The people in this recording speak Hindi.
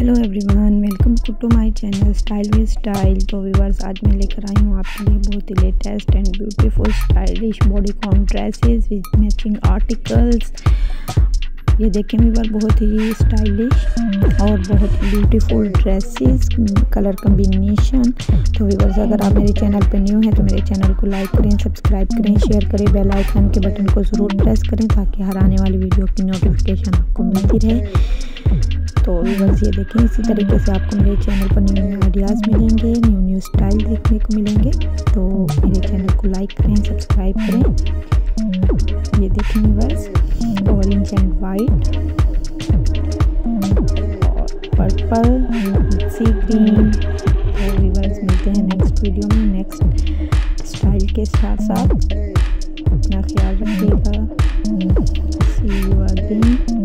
Hello everyone, welcome to my channel style with style. तो व्यूअर्स, आज मैं लेकर आई हूँ आपके लिए बहुत ही latest and beautiful stylish bodycon dresses with matching articles. ये देखें व्यूअर, बहुत ही स्टाइलिश और बहुत ही ब्यूटीफुल ड्रेसेस, कलर कम्बिनेशन। तो व्यूअर्स, अगर आप मेरे चैनल पर न्यू हैं तो मेरे चैनल को लाइक करें, सब्सक्राइब करें, शेयर करें, बेल आइकन के बटन को ज़रूर प्रेस करें ताकि हर आने वाली वीडियो की नोटिफिकेशन आपको मिलती रहे। तो व्यूअर्स, ये देखें, इसी तरीके से आपको मेरे चैनल पर न्यू न्यू आइडियाज़ मिलेंगे, न्यू स्टाइल देखने को मिलेंगे। तो मेरे चैनल को लाइक करें, सब्सक्राइब करें। ये देखें व्यूअर्स, ऑरेंज एंड वाइट और पर्पल, सी ग्रीन। तो व्यूअर्स, मिलते हैं नेक्स्ट वीडियो में नेक्स्ट स्टाइल के साथ। अपना ख्याल रखिएगा। See you again.